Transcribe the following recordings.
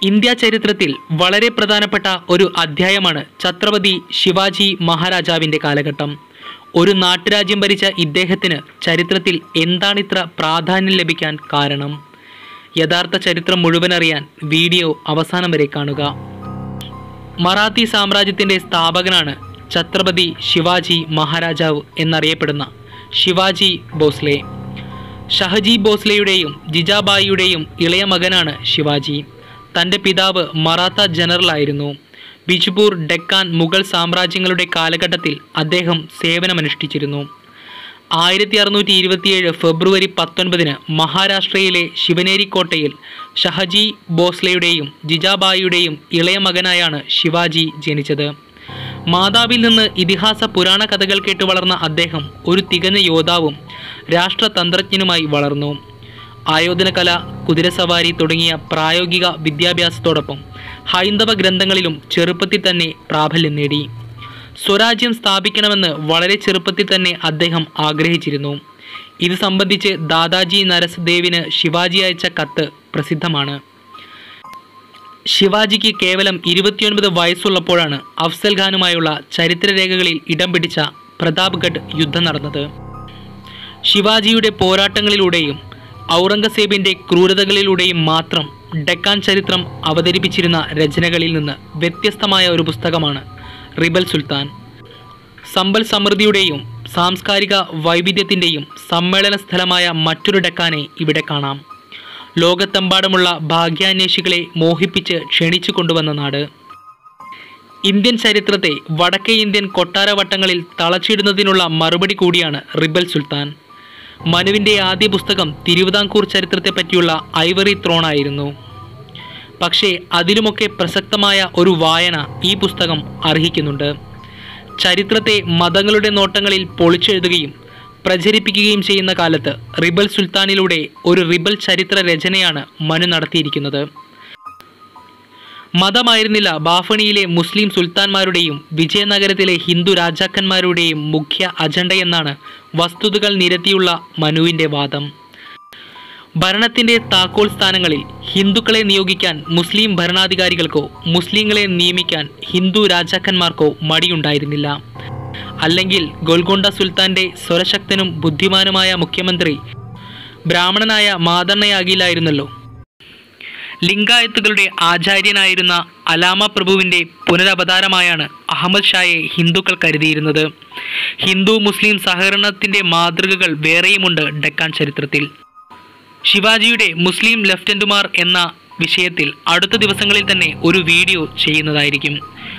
India ചരിത്രത്തിൽ വളരെ പ്രധാനപ്പെട്ട ഒരു അധ്യായമാണ് ഛത്രപതി ശിവാജി മഹാരാജാവിൻ്റെ കാലഘട്ടം. ഒരു നാട്ടുരാജ്യം ഭരിച്ച ഇദ്ദേഹത്തിന് ചരിത്രത്തിൽ എന്താണിത്ര പ്രാധാന്യം ലഭിക്കാൻ കാരണം? യഥാർത്ഥ ചരിത്രം മുഴുവൻ അറിയാൻ വീഡിയോ അവസാനം വരെ കാണുക. മറാത്തി സാമ്രാജ്യത്തിൻ്റെ സ്ഥാപകനാണ് ഛത്രപതി ശിവാജി മഹാരാജാവ് എന്നറിയപ്പെടുന്ന ശിവാജി ഭോസ്ലെ. ഷഹജി ഭോസ്ലെയുടെയും ജിജാബായിയുടെയും ഇളയ മകനാണ് ശിവാജി. തൻ്റെ പിതാവ് മറാത്ത ജനറലായിരുന്നു. ബിജ്പൂർ, ഡെക്കാൻ, മുഗൾ സാമ്രാജ്യങ്ങളുടെ കാലഘട്ടത്തിൽ അദ്ദേഹം സേവനമനുഷ്ഠിച്ചിരുന്നു. 1627 ഫെബ്രുവരി 19 മഹാരാഷ്ട്രയിലെ ശിവനേരി കോട്ടയിൽ ഷഹജി ഭോസ്ലെയുടെയും ജിജാബായിയുടെയും ഇളയ മകനായാണ് ശിവാജി ജനിച്ചത്. മാതാവിൽ നിന്ന് ഇതിഹാസ പുരാണ കഥകൾ കേട്ട് വളർന്ന അദ്ദേഹം ഒരു തികഞ്ഞ യോദ്ധാവും രാഷ്ട്രതന്ത്രജ്ഞനുമായി വളർന്നു. ആയോധനകല, കുതിരസവാരി തുടങ്ങിയ പ്രായോഗിക വിദ്യാഭ്യാസത്തോടൊപ്പം ഹൈന്ദവ ഗ്രന്ഥങ്ങളിലും ചെറുപ്പത്തിൽ തന്നെ പ്രാബല്യം നേടി. സ്വരാജ്യം സ്ഥാപിക്കണമെന്ന് വളരെ ചെറുപ്പത്തിൽ തന്നെ അദ്ദേഹം ആഗ്രഹിച്ചിരുന്നു. ഇത് സംബന്ധിച്ച് ദാദാജി നരസദേവിന് ശിവാജി അയച്ച കത്ത് പ്രസിദ്ധമാണ്. ശിവാജിക്ക് കേവലം 29 വയസ്സുള്ളപ്പോഴാണ് അഫ്സൽ ഖാനുമായുള്ള ചരിത്രരേഖകളിൽ ഇടം പിടിച്ച പ്രതാപ്ഗഡ് യുദ്ധം നടന്നത്. ശിവാജിയുടെ പോരാട്ടങ്ങളിലൂടെയും ഔറംഗസേബിൻ്റെ ക്രൂരതകളിലൂടെയും മാത്രം ഡെക്കാൻ ചരിത്രം അവതരിപ്പിച്ചിരുന്ന രചനകളിൽ നിന്ന് വ്യത്യസ്തമായ ഒരു പുസ്തകമാണ് റിബൽ സുൽത്താൻ. സമ്പൽ സമൃദ്ധിയുടെയും സാംസ്കാരിക വൈവിധ്യത്തിൻ്റെയും സമ്മേളന സ്ഥലമായ മറ്റൊരു ഡെക്കാനെ ഇവിടെ കാണാം. ലോകത്തെമ്പാടുമുള്ള ഭാഗ്യാന്വേഷികളെ മോഹിപ്പിച്ച് ക്ഷണിച്ചു കൊണ്ടുവന്ന നാട്. ഇന്ത്യൻ ചരിത്രത്തെ വടക്കേ ഇന്ത്യൻ കൊട്ടാരവട്ടങ്ങളിൽ തളച്ചിടുന്നതിനുള്ള മറുപടി കൂടിയാണ് റിബൽ സുൽത്താൻ. മനുവിൻ്റെ ആദ്യ പുസ്തകം തിരുവിതാംകൂർ ചരിത്രത്തെപ്പറ്റിയുള്ള ഐവറി ത്രോണായിരുന്നു. പക്ഷേ അതിലുമൊക്കെ പ്രസക്തമായ ഒരു വായന ഈ പുസ്തകം അർഹിക്കുന്നുണ്ട്. ചരിത്രത്തെ മതങ്ങളുടെ നോട്ടങ്ങളിൽ പൊളിച്ചെഴുതുകയും പ്രചരിപ്പിക്കുകയും ചെയ്യുന്ന കാലത്ത് റിബൽ സുൽത്താനിലൂടെ ഒരു റിബൽ ചരിത്ര രചനയാണ് മനു നടത്തിയിരിക്കുന്നത്. മതമായിരുന്നില്ല ബാഫണിയിലെ മുസ്ലിം സുൽത്താന്മാരുടെയും വിജയനഗരത്തിലെ ഹിന്ദു രാജാക്കന്മാരുടെയും മുഖ്യ അജണ്ടയെന്നാണ് വസ്തുതകൾ നിരത്തിയുള്ള മനുവിൻ്റെ വാദം. ഭരണത്തിൻ്റെ താക്കോൽ സ്ഥാനങ്ങളിൽ ഹിന്ദുക്കളെ നിയോഗിക്കാൻ മുസ്ലിം ഭരണാധികാരികൾക്കോ മുസ്ലിങ്ങളെ നിയമിക്കാൻ ഹിന്ദു രാജാക്കന്മാർക്കോ മടിയുണ്ടായിരുന്നില്ല. അല്ലെങ്കിൽ ഗോൽക്കൊണ്ട സുൽത്താൻ്റെ സ്വരശക്തനും ബുദ്ധിമാനുമായ മുഖ്യമന്ത്രി ബ്രാഹ്മണനായ മാതണ്ണയാകില്ലായിരുന്നല്ലോ. ലിംഗായത്തുകളുടെ ആചാര്യനായിരുന്ന അലാമ പ്രഭുവിൻ്റെ പുനരവതാരമായാണ് അഹമ്മദ് ഷായെ ഹിന്ദുക്കൾ കരുതിയിരുന്നത്. ഹിന്ദു മുസ്ലിം സഹകരണത്തിൻ്റെ മാതൃകകൾ വേറെയുമുണ്ട് ഡെക്കാൻ ചരിത്രത്തിൽ. ശിവാജിയുടെ മുസ്ലിം ലെഫ്റ്റനന്റുമാർ എന്ന വിഷയത്തിൽ അടുത്ത ദിവസങ്ങളിൽ തന്നെ ഒരു വീഡിയോ ചെയ്യുന്നതായിരിക്കും.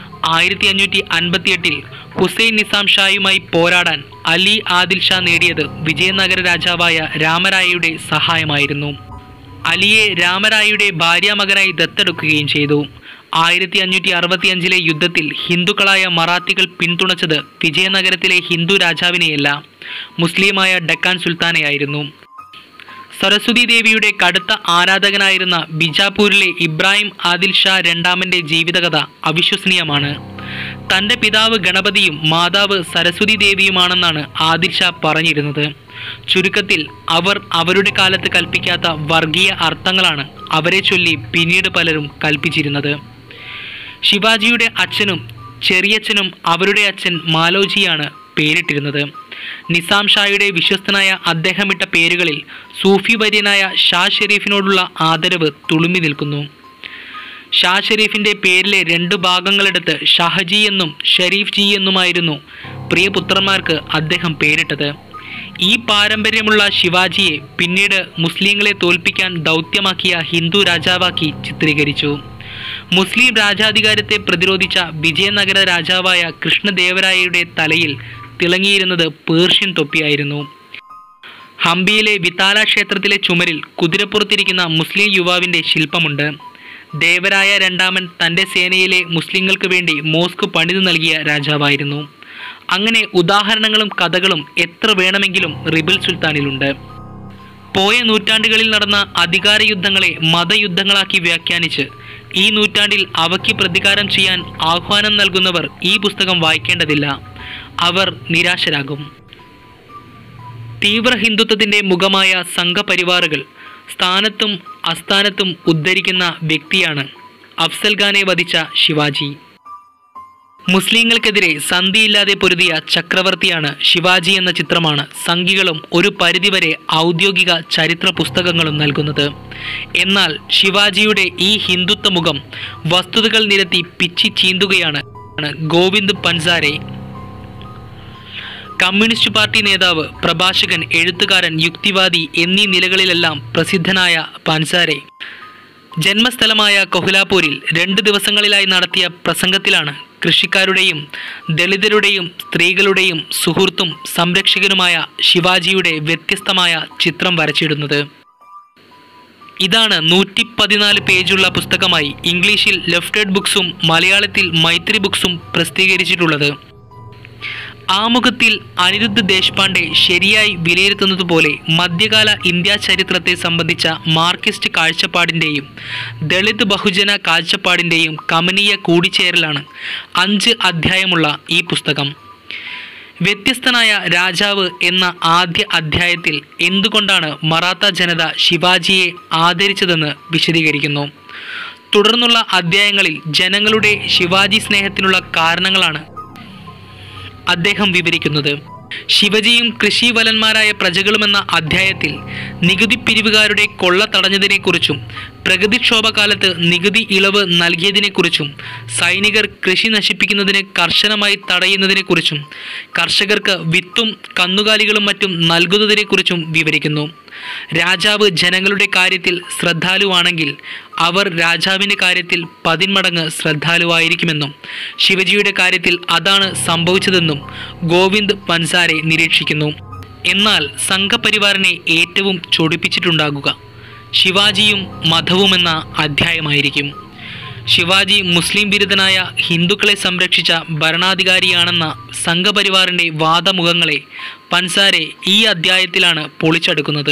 1558 ഹുസൈൻ നിസാം ഷായുമായി പോരാടാൻ അലി ആദിൽ ഷാ നേടിയത് വിജയനഗര രാജാവായ രാമരായയുടെ സഹായമായിരുന്നു. അലിയെ രാമരായയുടെ ഭാര്യാമകനായി ദത്തെടുക്കുകയും ചെയ്തു. 1565 യുദ്ധത്തിൽ ഹിന്ദുക്കളായ മറാത്തികൾ പിന്തുണച്ചത് വിജയനഗരത്തിലെ ഹിന്ദു രാജാവിനെയല്ല, മുസ്ലിമായ ഡെക്കാൻ സുൽത്താനെയായിരുന്നു. സരസ്വതി ദേവിയുടെ കടുത്ത ആരാധകനായിരുന്ന ബിജാപൂരിലെ ഇബ്രാഹിം ആദിൽ ഷാ രണ്ടാമൻ്റെ ജീവിതകഥ അവിശ്വസനീയമാണ്. തൻ്റെ പിതാവ് ഗണപതിയും മാതാവ് സരസ്വതി ദേവിയുമാണെന്നാണ് ആദിൽ ഷാ പറഞ്ഞിരുന്നത്. ചുരുക്കത്തിൽ അവർ അവരുടെ കാലത്ത് കൽപ്പിക്കാത്ത വർഗീയ അർത്ഥങ്ങളാണ് അവരെ ചൊല്ലി പിന്നീട് പലരും കൽപ്പിച്ചിരുന്നത്. ശിവാജിയുടെ അച്ഛനും ചെറിയച്ഛനും അവരുടെ അച്ഛൻ മാലോജിയാണ് പേരിട്ടിരുന്നത്. നിസാം ഷായുടെ വിശ്വസ്തനായ അദ്ദേഹമിട്ട പേരുകളിൽ സൂഫി വര്യനായ ഷാ ഷെരീഫിനോടുള്ള ആദരവ് തുളുമ്പി നിൽക്കുന്നു. ഷാ ഷെരീഫിൻ്റെ പേരിലെ 2 ഭാഗങ്ങളെടുത്ത് ഷഹജി എന്നും ഷെരീഫ് ജി എന്നുമായിരുന്നു പ്രിയപുത്രന്മാർക്ക് അദ്ദേഹം പേരിട്ടത്. ഈ പാരമ്പര്യമുള്ള ശിവാജിയെ പിന്നീട് മുസ്ലിങ്ങളെ തോൽപ്പിക്കാൻ ദൗത്യമാക്കിയ ഹിന്ദു രാജാവാക്കി ചിത്രീകരിച്ചു. മുസ്ലിം രാജാധികാരത്തെ പ്രതിരോധിച്ച വിജയനഗര രാജാവായ കൃഷ്ണദേവരായയുടെ തലയിൽ തിളങ്ങിയിരുന്നത് പേർഷ്യൻ തൊപ്പിയായിരുന്നു. ഹംപിയിലെ വിതാല ക്ഷേത്രത്തിലെ ചുമരിൽ കുതിരപ്പുറത്തിരിക്കുന്ന മുസ്ലിം യുവാവിൻ്റെ ശില്പമുണ്ട്. ദേവരായ രണ്ടാമൻ തൻ്റെ സേനയിലെ മുസ്ലിങ്ങൾക്ക് വേണ്ടി മോസ്ക് പണിതു നൽകിയ രാജാവായിരുന്നു. അങ്ങനെ ഉദാഹരണങ്ങളും കഥകളും എത്ര വേണമെങ്കിലും റിബൽ സുൽത്താനിലുണ്ട്. പോയ നൂറ്റാണ്ടുകളിൽ നടന്ന അധികാര യുദ്ധങ്ങളെ മതയുദ്ധങ്ങളാക്കി വ്യാഖ്യാനിച്ച് ഈ നൂറ്റാണ്ടിൽ അവയ്ക്ക് പ്രതികാരം ചെയ്യാൻ ആഹ്വാനം നൽകുന്നവർ ഈ പുസ്തകം വായിക്കേണ്ടതില്ല. അവർ നിരാശരാകും. തീവ്ര ഹിന്ദുത്വത്തിൻ്റെ മുഖമായ സംഘപരിവാറുകൾ സ്ഥാനത്തും അസ്ഥാനത്തും ഉദ്ധരിക്കുന്ന വ്യക്തിയാണ് അഫ്സൽ ഖാനെ വധിച്ച ശിവാജി. മുസ്ലിങ്ങൾക്കെതിരെ സന്ധിയില്ലാതെ പൊരുതിയ ചക്രവർത്തിയാണ് ശിവാജി എന്ന ചിത്രമാണ് സംഘികളും ഒരു പരിധിവരെ ഔദ്യോഗിക ചരിത്ര പുസ്തകങ്ങളും നൽകുന്നത്. എന്നാൽ ശിവാജിയുടെ ഈ ഹിന്ദുത്വ മുഖം വസ്തുതകൾ നിരത്തി പിച്ചി ചീന്തുകയാണ് ഗോവിന്ദ് പൻസാരെ. കമ്മ്യൂണിസ്റ്റ് പാർട്ടി നേതാവ്, പ്രഭാഷകൻ, എഴുത്തുകാരൻ, യുക്തിവാദി എന്നീ നിലകളിലെല്ലാം പ്രസിദ്ധനായ പൻസാരെ ജന്മസ്ഥലമായ കൊഹ്ലാപൂരിൽ 2 ദിവസങ്ങളിലായി നടത്തിയ പ്രസംഗത്തിലാണ് കൃഷിക്കാരുടെയും ദളിതരുടെയും സ്ത്രീകളുടെയും സുഹൃത്തും സംരക്ഷകനുമായ ശിവാജിയുടെ വ്യത്യസ്തമായ ചിത്രം വരച്ചിടുന്നത്. ഇതാണ് 114 പേജുള്ള പുസ്തകമായി ഇംഗ്ലീഷിൽ ലെഫ്റ്റഡ് ബുക്സും മലയാളത്തിൽ മൈത്രി ബുക്സും പ്രസിദ്ധീകരിച്ചിട്ടുള്ളത്. ആമുഖത്തിൽ അനിരുദ്ധ് ദേശ്പാണ്ഡെ ശരിയായി വിലയിരുത്തുന്നത് പോലെ മധ്യകാല ഇന്ത്യ ചരിത്രത്തെ സംബന്ധിച്ച മാർക്സിസ്റ്റ് കാഴ്ചപ്പാടിൻ്റെയും ദളിത് ബഹുജന കാഴ്ചപ്പാടിൻ്റെയും കമനീയ കൂടിച്ചേരലാണ് 5 അധ്യായമുള്ള ഈ പുസ്തകം. വ്യത്യസ്തനായ രാജാവ് എന്ന ആദ്യ അധ്യായത്തിൽ എന്തുകൊണ്ടാണ് മറാത്ത ജനത ശിവാജിയെ ആദരിച്ചതെന്ന് വിശദീകരിക്കുന്നു. തുടർന്നുള്ള അധ്യായങ്ങളിൽ ജനങ്ങളുടെ ശിവാജി സ്നേഹത്തിനുള്ള കാരണങ്ങളാണ് അദ്ദേഹം വിവരിക്കുന്നത്. ശിവജിയും കൃഷിവലന്മാരായ പ്രജകളുമെന്ന അധ്യായത്തിൽ നികുതി പിരിവുകാരുടെ കൊള്ള തടഞ്ഞതിനെക്കുറിച്ചും പ്രകൃതിക്ഷോഭകാലത്ത് നികുതി ഇളവ് നൽകിയതിനെക്കുറിച്ചും സൈനികർ കൃഷി നശിപ്പിക്കുന്നതിന് കർശനമായി തടയുന്നതിനെക്കുറിച്ചും കർഷകർക്ക് വിത്തും കന്നുകാലികളും മറ്റും നൽകുന്നതിനെക്കുറിച്ചും വിവരിക്കുന്നു. രാജാവ് ജനങ്ങളുടെ കാര്യത്തിൽ ശ്രദ്ധാലുവാണെങ്കിൽ അവർ രാജാവിൻ്റെ കാര്യത്തിൽ 10 മടങ്ങ് ശ്രദ്ധാലുവായിരിക്കുമെന്നും ശിവജിയുടെ കാര്യത്തിൽ അതാണ് സംഭവിച്ചതെന്നും ഗോവിന്ദ് പൻസാരെ നിരീക്ഷിക്കുന്നു. എന്നാൽ സംഘപരിവാറിനെ ഏറ്റവും ചൊടിപ്പിച്ചിട്ടുണ്ടാകുക ശിവാജിയും മതവുമെന്ന അധ്യായമായിരിക്കും. ശിവാജി മുസ്ലിം വിരുദ്ധനായ ഹിന്ദുക്കളെ സംരക്ഷിച്ച ഭരണാധികാരിയാണെന്ന സംഘപരിവാറിൻ്റെ വാദമുഖങ്ങളെ പൻസാരെ ഈ അധ്യായത്തിലാണ് പൊളിച്ചടുക്കുന്നത്.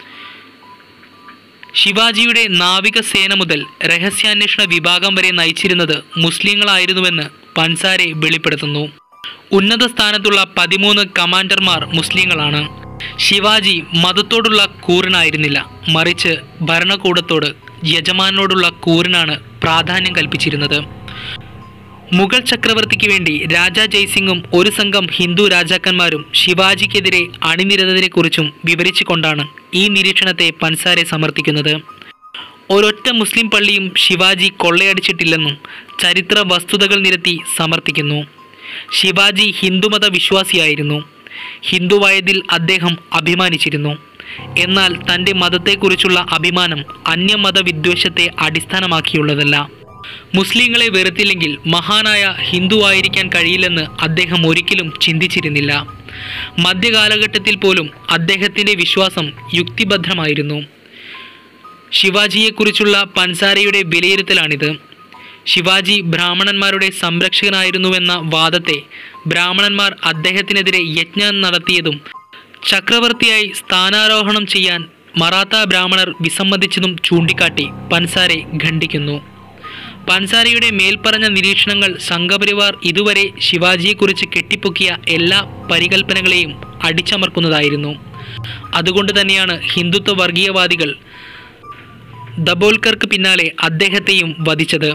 ശിവാജിയുടെ നാവികസേന മുതൽ രഹസ്യാന്വേഷണ വിഭാഗം വരെ നയിച്ചിരുന്നത് മുസ്ലിങ്ങളായിരുന്നുവെന്ന് പൻസാരെ വെളിപ്പെടുത്തുന്നു. ഉന്നത സ്ഥാനത്തുള്ള 13 കമാൻഡർമാർ മുസ്ലിങ്ങളാണ്. ശിവാജി മതത്തോടുള്ള കൂറിനായിരുന്നില്ല, മറിച്ച് ഭരണകൂടത്തോട്, യജമാനോടുള്ള കൂറിനാണ് പ്രാധാന്യം കൽപ്പിച്ചിരുന്നത്. മുഗൾ ചക്രവർത്തിക്ക് വേണ്ടി രാജാ ജയ്സിംഗും ഒരു സംഘം ഹിന്ദു രാജാക്കന്മാരും ശിവാജിക്കെതിരെ അണിനിരന്നതിനെക്കുറിച്ചും വിവരിച്ചുകൊണ്ടാണ് ഈ നിരീക്ഷണത്തെ പൻസാരെ സമർത്ഥിക്കുന്നത്. ഒരൊറ്റ മുസ്ലിം പള്ളിയും ശിവാജി കൊള്ളയടിച്ചിട്ടില്ലെന്നും ചരിത്ര വസ്തുതകൾ നിരത്തി സമർത്ഥിക്കുന്നു. ശിവാജി ഹിന്ദുമത വിശ്വാസിയായിരുന്നു. ഹിന്ദുവായതിൽ അദ്ദേഹം അഭിമാനിച്ചിരുന്നു. എന്നാൽ തൻ്റെ മതത്തെക്കുറിച്ചുള്ള അഭിമാനം അന്യമത വിദ്വേഷത്തെ അടിസ്ഥാനമാക്കിയുള്ളതല്ല. മുസ്ലിങ്ങളെ വെറുത്തില്ലെങ്കിൽ മഹാനായ ഹിന്ദുവായിരിക്കാൻ കഴിയില്ലെന്ന് അദ്ദേഹം ഒരിക്കലും ചിന്തിച്ചിരുന്നില്ല. മധ്യകാലഘട്ടത്തിൽ പോലും അദ്ദേഹത്തിൻ്റെ വിശ്വാസം യുക്തിഭദ്രമായിരുന്നു. ശിവാജിയെക്കുറിച്ചുള്ള പൻസാരയുടെ വിലയിരുത്തലാണിത്. ശിവാജി ബ്രാഹ്മണന്മാരുടെ സംരക്ഷകനായിരുന്നുവെന്ന വാദത്തെ ബ്രാഹ്മണന്മാർ അദ്ദേഹത്തിനെതിരെ യജ്ഞം നടത്തിയതും ചക്രവർത്തിയായി സ്ഥാനാരോഹണം ചെയ്യാൻ മറാത്ത ബ്രാഹ്മണർ വിസമ്മതിച്ചതും ചൂണ്ടിക്കാട്ടി പൻസാരെ ഖണ്ഡിക്കുന്നു. പൻസാരയുടെ മേൽപ്പറഞ്ഞ നിരീക്ഷണങ്ങൾ സംഘപരിവാർ ഇതുവരെ ശിവാജിയെക്കുറിച്ച് കെട്ടിപ്പൊക്കിയ എല്ലാ പരികൽപ്പനകളെയും അടിച്ചമർക്കുന്നതായിരുന്നു. അതുകൊണ്ട് തന്നെയാണ് ഹിന്ദുത്വ വർഗീയവാദികൾ ദബോൽക്കർക്ക് പിന്നാലെ അദ്ദേഹത്തെയും വധിച്ചത്.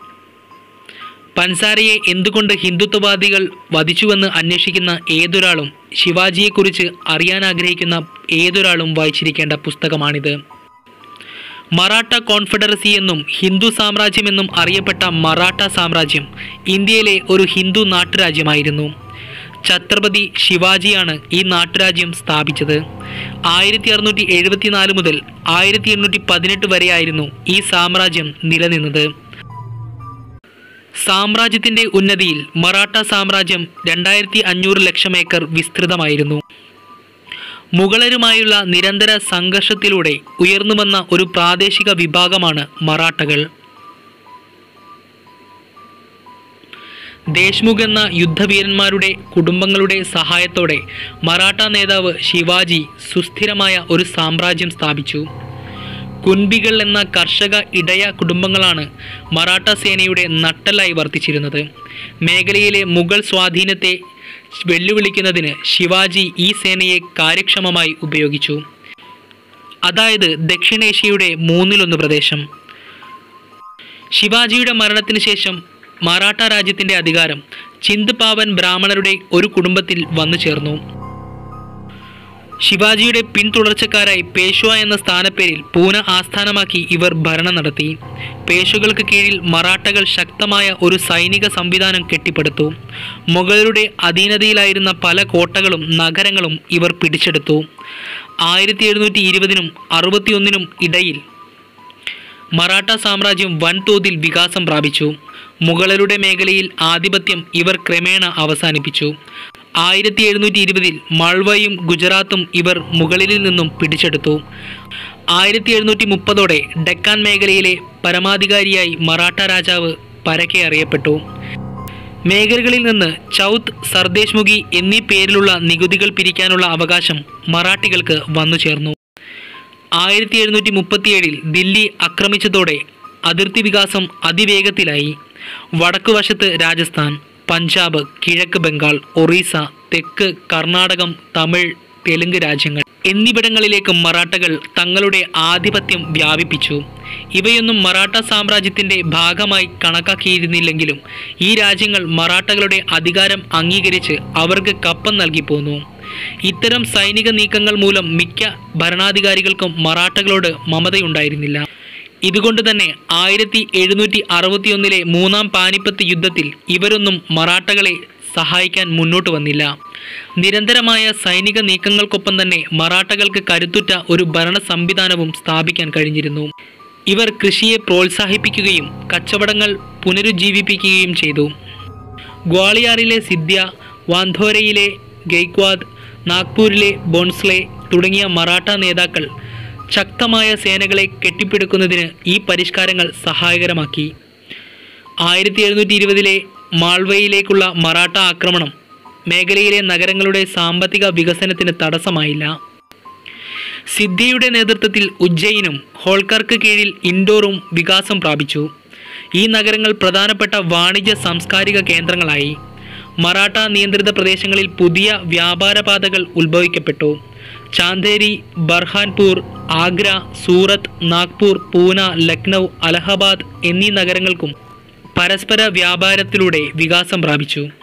പൻസാരയെ എന്തുകൊണ്ട് ഹിന്ദുത്വവാദികൾ വധിച്ചുവെന്ന് അന്വേഷിക്കുന്ന ഏതൊരാളും ശിവാജിയെക്കുറിച്ച് അറിയാൻ ആഗ്രഹിക്കുന്ന ഏതൊരാളും വായിച്ചിരിക്കേണ്ട പുസ്തകമാണിത്. മറാഠ കോൺഫെഡറസി എന്നും ഹിന്ദു സാമ്രാജ്യമെന്നും അറിയപ്പെട്ട മറാഠ സാമ്രാജ്യം ഇന്ത്യയിലെ ഒരു ഹിന്ദു നാട്ടുരാജ്യമായിരുന്നു. ഛത്രപതി ശിവാജിയാണ് ഈ നാട്ടുരാജ്യം സ്ഥാപിച്ചത്. 1674 മുതൽ 1818 വരെയായിരുന്നു ഈ സാമ്രാജ്യം നിലനിന്നത്. സാമ്രാജ്യത്തിൻ്റെ ഉന്നതിയിൽ മറാഠ സാമ്രാജ്യം 2500 ലക്ഷം ഏക്കർ വിസ്തൃതമായിരുന്നു. മുഗളരുമായുള്ള നിരന്തര സംഘർഷത്തിലൂടെ ഉയർന്നുവന്ന ഒരു പ്രാദേശിക വിഭാഗമാണ് മറാഠകൾ. ദേശ്മുഖ് എന്ന യുദ്ധവീരന്മാരുടെ കുടുംബങ്ങളുടെ സഹായത്തോടെ മറാഠ നേതാവ് ശിവാജി സുസ്ഥിരമായ ഒരു സാമ്രാജ്യം സ്ഥാപിച്ചു. കുൻബികൾ എന്ന കർഷക ഇടയ കുടുംബങ്ങളാണ് മറാഠ സേനയുടെ നട്ടെല്ലായി വർത്തിച്ചിരുന്നത്. മേഖലയിലെ മുഗൾ സ്വാധീനത്തെ വെല്ലുവിളിക്കുന്നതിന് ശിവാജി ഈ സേനയെ കാര്യക്ഷമമായി ഉപയോഗിച്ചു. അതായത് ദക്ഷിണേഷ്യയുടെ 1/3 പ്രദേശം. ശിവാജിയുടെ മരണത്തിന് ശേഷം മറാഠ രാജ്യത്തിൻ്റെ അധികാരം ചിന്ദ് പാവൻ ബ്രാഹ്മണരുടെ ഒരു കുടുംബത്തിൽ വന്നു ചേർന്നു. ശിവാജിയുടെ പിന്തുടർച്ചക്കാരായി പേഷ്വ എന്ന സ്ഥാനപ്പേരിൽ പൂന ആസ്ഥാനമാക്കി ഇവർ ഭരണം നടത്തി. പേഷ്വകൾക്ക് കീഴിൽ മറാഠകൾ ശക്തമായ ഒരു സൈനിക സംവിധാനം കെട്ടിപ്പടുത്തു. മുഗളരുടെ അധീനതയിലായിരുന്ന പല കോട്ടകളും നഗരങ്ങളും ഇവർ പിടിച്ചെടുത്തു. 1720-നും 61-നും ഇടയിൽ മറാഠ സാമ്രാജ്യം വൻതോതിൽ വികാസം പ്രാപിച്ചു. മുഗളരുടെ മേഖലയിൽ ആധിപത്യം ഇവർ ക്രമേണ അവസാനിപ്പിച്ചു. 1720-ൽ മാൾവയും ഗുജറാത്തും ഇവർ മുകളിൽ നിന്നും പിടിച്ചെടുത്തു. 1730ഓടെ ഡെക്കാൻ മേഖലയിലെ പരമാധികാരിയായി മറാഠ രാജാവ് പരക്കെ അറിയപ്പെട്ടു. മേഖലകളിൽ നിന്ന് ചൗത്ത്, സർദേശ്-മുഖി എന്നീ പേരിലുള്ള നികുതികൾ പിരിക്കാനുള്ള അവകാശം മറാഠികൾക്ക് വന്നു ചേർന്നു. 1737-ൽ ദില്ലി ആക്രമിച്ചതോടെ അതിർത്തി വികാസം അതിവേഗത്തിലായി. വടക്കുവശത്ത് രാജസ്ഥാൻ, പഞ്ചാബ്, കിഴക്ക് ബംഗാൾ, ഒറീസ, തെക്ക് കർണാടകം, തമിഴ്, തെലുങ്ക് രാജ്യങ്ങൾ എന്നിവിടങ്ങളിലേക്ക് മറാഠകൾ തങ്ങളുടെ ആധിപത്യം വ്യാപിപ്പിച്ചു. ഇവയൊന്നും മറാഠ സാമ്രാജ്യത്തിൻ്റെ ഭാഗമായി കണക്കാക്കിയിരുന്നില്ലെങ്കിലും ഈ രാജ്യങ്ങൾ മറാഠകളുടെ അധികാരം അംഗീകരിച്ച് അവർക്ക് കപ്പം നൽകി പോന്നു. ഇത്തരം സൈനിക നീക്കങ്ങൾ മൂലം മിക്ക ഭരണാധികാരികൾക്കും മറാഠകളോട് മമതയുണ്ടായിരുന്നില്ല. ഇതുകൊണ്ട് തന്നെ 1761-ലെ മൂന്നാം പാനിപ്പത്ത് യുദ്ധത്തിൽ ഇവരൊന്നും മറാഠകളെ സഹായിക്കാൻ മുന്നോട്ട് വന്നില്ല. നിരന്തരമായ സൈനിക നീക്കങ്ങൾക്കൊപ്പം തന്നെ മറാഠകൾക്ക് കരുത്തുറ്റ ഒരു ഭരണ സംവിധാനവും സ്ഥാപിക്കാൻ കഴിഞ്ഞിരുന്നു. ഇവർ കൃഷിയെ പ്രോത്സാഹിപ്പിക്കുകയും കച്ചവടങ്ങൾ പുനരുജ്ജീവിപ്പിക്കുകയും ചെയ്തു. ഗ്വാളിയാറിലെ സിദ്ധ്യ, വാന്ധോരയിലെ ഗെയ്ക്വാദ്, നാഗ്പൂരിലെ ബോൺസ്ലെ തുടങ്ങിയ മറാഠ നേതാക്കൾ ശക്തമായ സേനകളെ കെട്ടിപ്പടുക്കുന്നതിന് ഈ പരിഷ്കാരങ്ങൾ സഹായകരമാക്കി. 1720-ലെ മാൾവയിലേക്കുള്ള മറാഠ ആക്രമണം മേഖലയിലെ നഗരങ്ങളുടെ സാമ്പത്തിക വികസനത്തിന് തടസ്സമായില്ല. സിദ്ധിയുടെ നേതൃത്വത്തിൽ ഉജ്ജയിനും ഹോൾക്കർക്ക് കീഴിൽ ഇൻഡോറും വികാസം പ്രാപിച്ചു. ഈ നഗരങ്ങൾ പ്രധാനപ്പെട്ട വാണിജ്യ സാംസ്കാരിക കേന്ദ്രങ്ങളായി. മറാഠ നിയന്ത്രിത പ്രദേശങ്ങളിൽ പുതിയ വ്യാപാരപാതകൾ ഉത്ഭവിക്കപ്പെട്ടു. ചാന്ദേരി, ബർഹാൻപൂർ, ആഗ്ര, സൂറത്ത്, നാഗ്പൂർ, പൂന, ലക്നൗ, അലഹബാദ് എന്നീ നഗരങ്ങൾക്കും പരസ്പര വ്യാപാരത്തിലൂടെ വികാസം പ്രാപിച്ചു.